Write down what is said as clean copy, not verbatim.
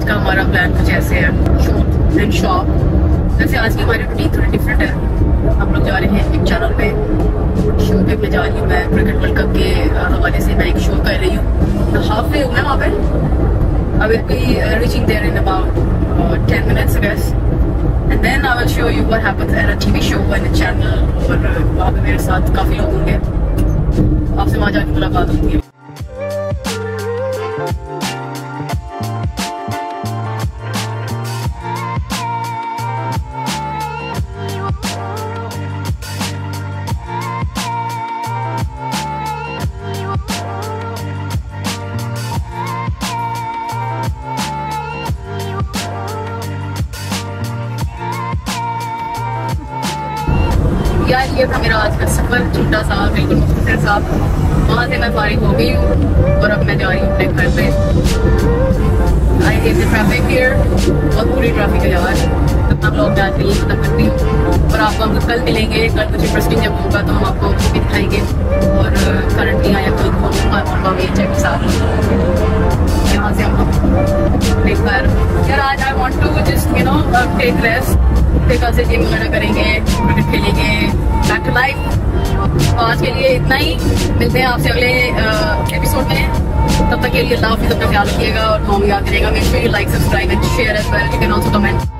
का हमारा प्लान कुछ ऐसे है, शूट एंड शॉप। वैसे आज की हमारी रूटीन थोड़ी डिफरेंट है। हम लोग जा रहे हैं एक चैनल पे, शो पे मैं जा रही हूँ। मैं क्रिकेट वर्ल्ड कप के हवाले से मैं एक शो कर रही हूँ, तो हाफ डे हूँ मैं वहाँ पे। I will be reaching there in about 10 minutes, I guess. And then I will show you what happens at a TV show and a channel. और वहाँ पे मेरे साथ काफ़ी लोग होंगे, आपसे वहाँ जाके मुलाकात होती है। यार ये था मेरा आज का सफर, छोटा सा, बिल्कुल मुख्तसर सा। वहाँ से मैं फारिग हो गई हूँ और अब मैं जा रही हूँ अपने घर पे। I hate the traffic here, बहुत पूरी ट्रैफिक है यार। अपना ब्लॉग मैं आज यही खत्म करती हूँ और आपको हम कल मिलेंगे। कल कुछ इंटरेस्टिंग जब होगा तो हम आपको भी दिखाएंगे। और करंटली आया कोई चेक साथ यहाँ से हम देख पा रहे। यार आज I want to just take rest, कल से जिम वगैरह करेंगे, क्रिकेट खेलेंगे, बैक टू लाइफ। आज के लिए इतना ही, मिलते हैं आपसे अगले एपिसोड में। तब तक के लिए अल्लाह हाफिज़, अपना ख्याल रखिएगा और दुआ में याद करिएगा। Make sure you like, subscribe and share as well. You can also comment.